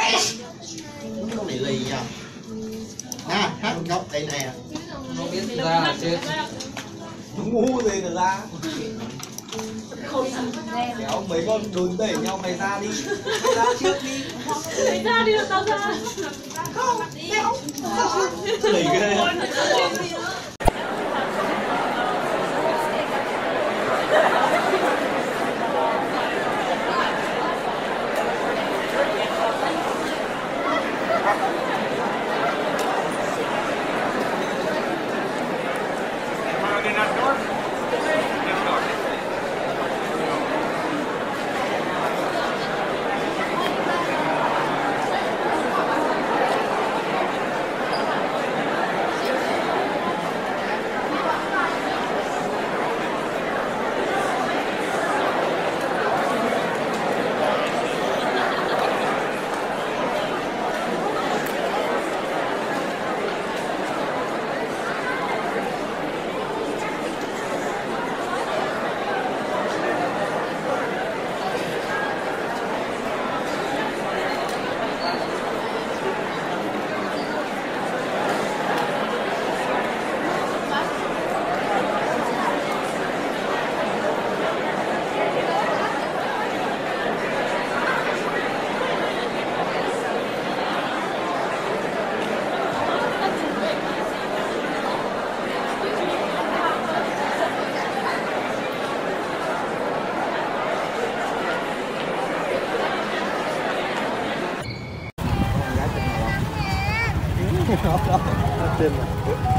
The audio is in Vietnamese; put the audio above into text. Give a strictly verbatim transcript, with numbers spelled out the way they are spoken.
Đúng con này lì nha. À, hát một câu đây nè. Không biết ra là chết. Ngu gì cả ra. Kéo mấy con đùn đẩy nhau mày ra đi. Mày ra trước đi. Mày ra đi rồi tao ra. Không, kéo. Lì ghê. Đó, đó, trên này.